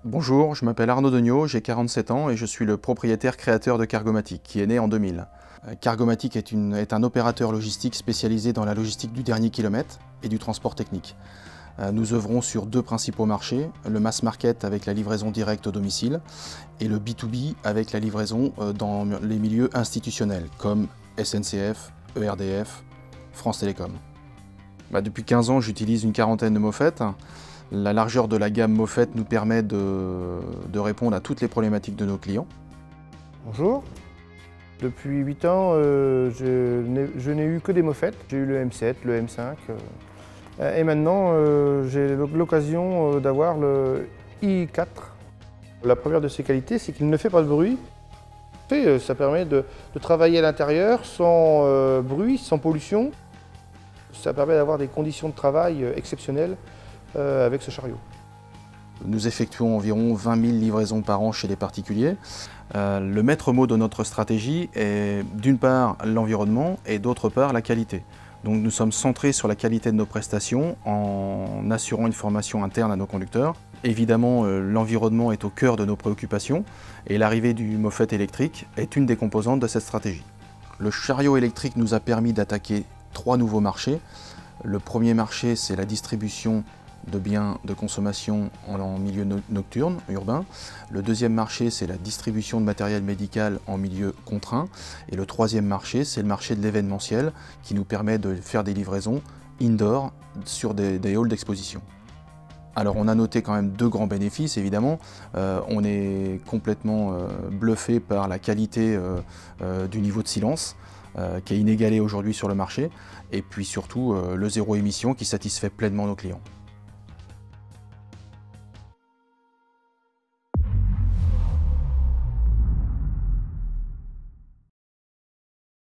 Bonjour, je m'appelle Arnaud Degnaud, j'ai 47 ans et je suis le propriétaire créateur de Cargomatic, qui est né en 2000. Cargomatic est un opérateur logistique spécialisé dans la logistique du dernier kilomètre et du transport technique. Nous œuvrons sur deux principaux marchés, le mass market avec la livraison directe au domicile et le B2B avec la livraison dans les milieux institutionnels comme SNCF, ERDF, France Télécom. Depuis 15 ans, j'utilise une quarantaine de moffettes. La largeur de la gamme Moffett nous permet de répondre à toutes les problématiques de nos clients. Bonjour. Depuis 8 ans, je n'ai eu que des Moffett. J'ai eu le M7, le M5. Et maintenant, j'ai l'occasion d'avoir le i4. La première de ses qualités, c'est qu'il ne fait pas de bruit. Ça permet de travailler à l'intérieur sans bruit, sans pollution. Ça permet d'avoir des conditions de travail exceptionnelles avec ce chariot. Nous effectuons environ 20 000 livraisons par an chez les particuliers. Le maître mot de notre stratégie est d'une part l'environnement et d'autre part la qualité. Donc nous sommes centrés sur la qualité de nos prestations en assurant une formation interne à nos conducteurs. Évidemment, l'environnement est au cœur de nos préoccupations et l'arrivée du Moffett électrique est une des composantes de cette stratégie. Le chariot électrique nous a permis d'attaquer 3 nouveaux marchés. Le premier marché, c'est la distribution de biens de consommation en milieu nocturne, urbain. Le deuxième marché, c'est la distribution de matériel médical en milieu contraint. Et le troisième marché, c'est le marché de l'événementiel qui nous permet de faire des livraisons indoor sur des halls d'exposition. Alors on a noté quand même 2 grands bénéfices, évidemment. On est complètement bluffé par la qualité du niveau de silence qui est inégalé aujourd'hui sur le marché. Et puis surtout le zéro émission qui satisfait pleinement nos clients.